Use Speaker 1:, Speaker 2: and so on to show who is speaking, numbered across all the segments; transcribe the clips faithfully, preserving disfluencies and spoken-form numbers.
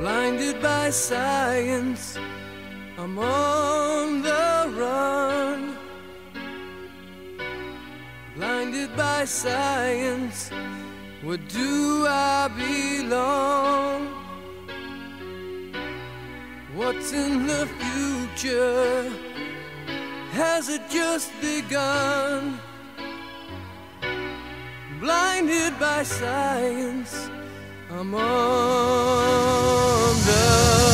Speaker 1: Blinded by science, I'm on the run. Blinded by science, where do I belong? What's in the future? Has it just begun? Blinded by science, I'm on the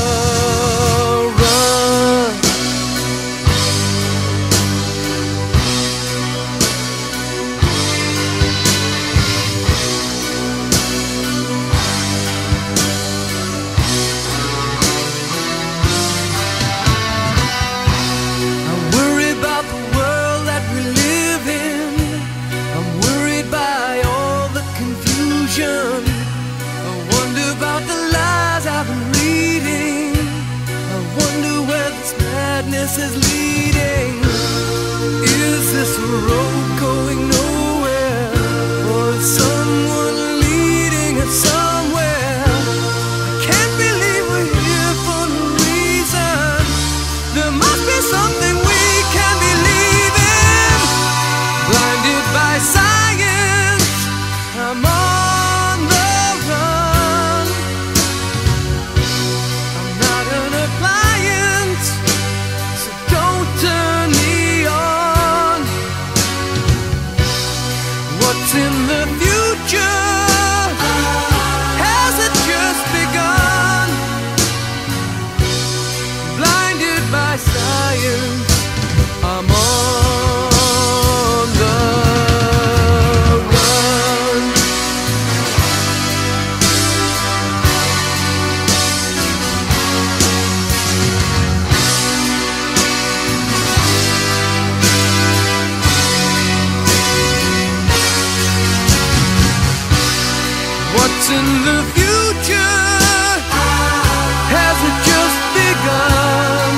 Speaker 1: run. I worry about the world that we live in. I'm worried by all the confusion. About the lies I've been reading, I wonder where this madness is leading. Is this a road going nowhere, or is someone leading us somewhere? I can't believe we're here for no reason. There must be something we can believe in. Blinded by science, I'm on in the future. Has it just begun? Blinded by science, I'm on the run. What's in the future? Has it just begun?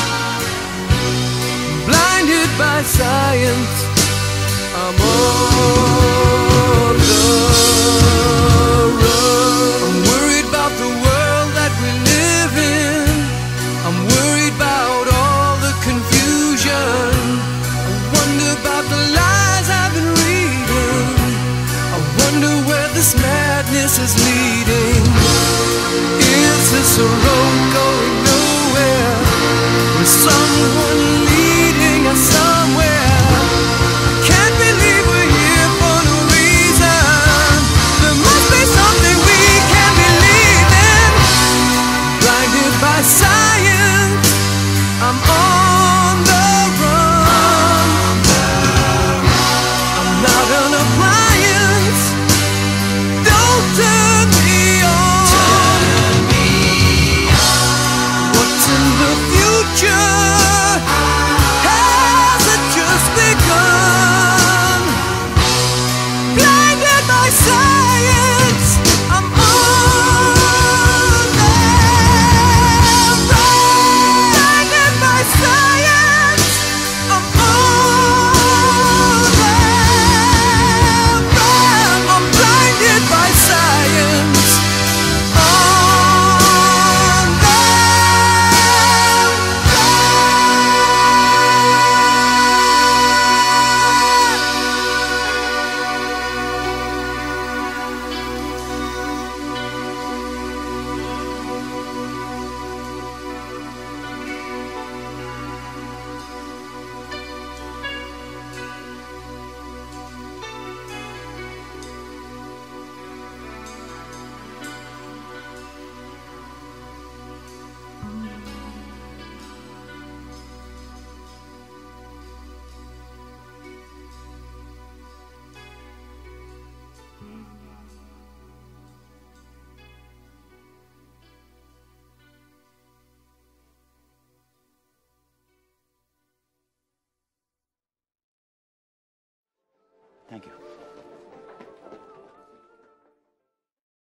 Speaker 1: Blinded by science, I'm on the run. I'm worried about the world that we live in. I'm worried about all the confusion. I wonder about the lies I've been reading. I wonder where this madness is leading. Is this a road going nowhere, with someone leading us somewhere? I can't believe we're here for no reason. There must be something we can believe in. Blinded by science, I'm on the run. I'm not an appliance. Turn me on. Turn me on. What's in the future? Has it just begun? Blinded by science, I'm on the run. Blinded by science, I'm on the run. I'm blinded by science, on the
Speaker 2: Thank you.